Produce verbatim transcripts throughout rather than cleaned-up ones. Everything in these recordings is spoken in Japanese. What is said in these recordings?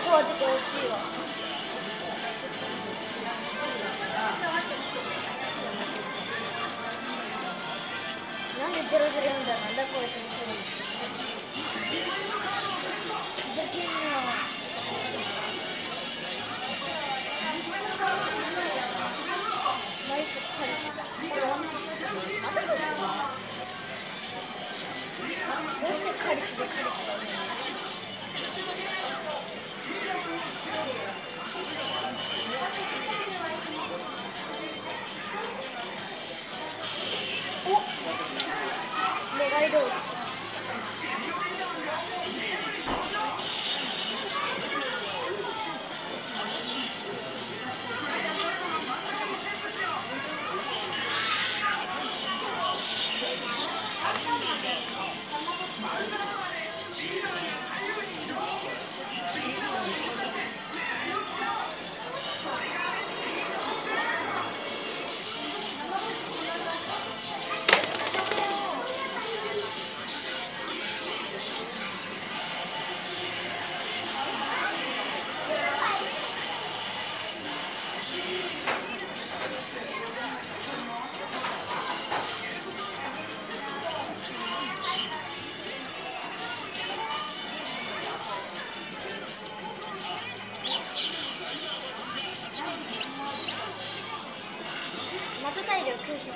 こは出てほしいわ。なんでゼロゼロよんだなんだこいつ。ふざけんな。マイク彼氏だし。またこいつ。どうしてカリスでカリスがいるの？お、願い通り。また大量給食です。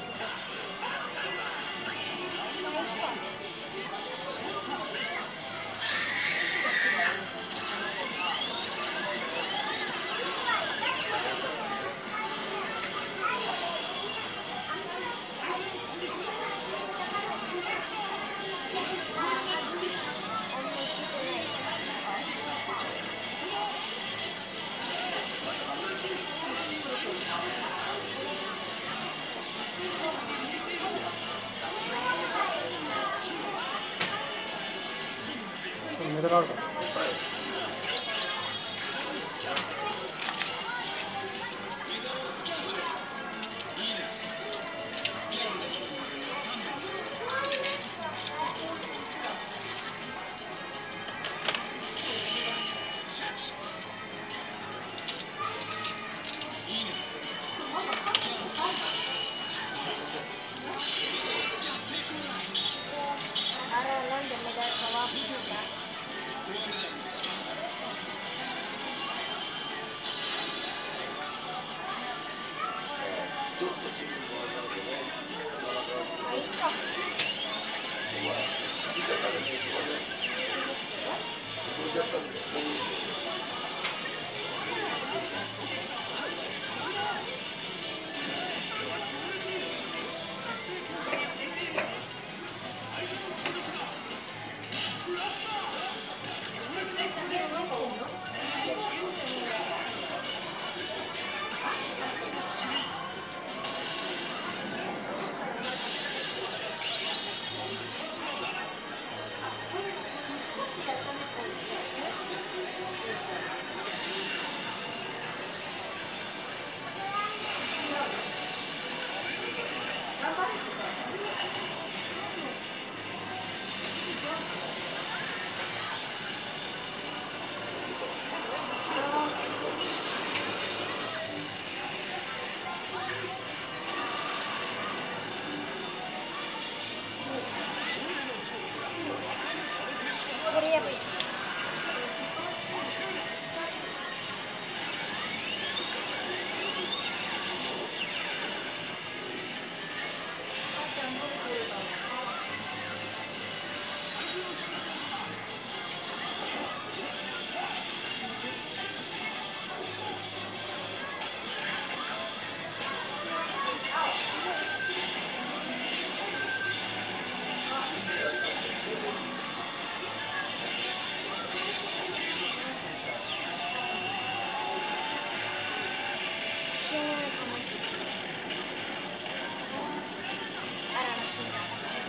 メダルあるかな。 あら、なんでメダルかわかんない。まあいいか。これやばい。死ぬの楽しい。あらら死んだ。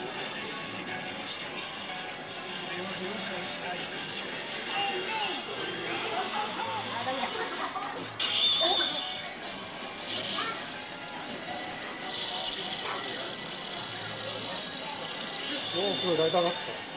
あ、ダメだ。 おお、すごいライト上がってた。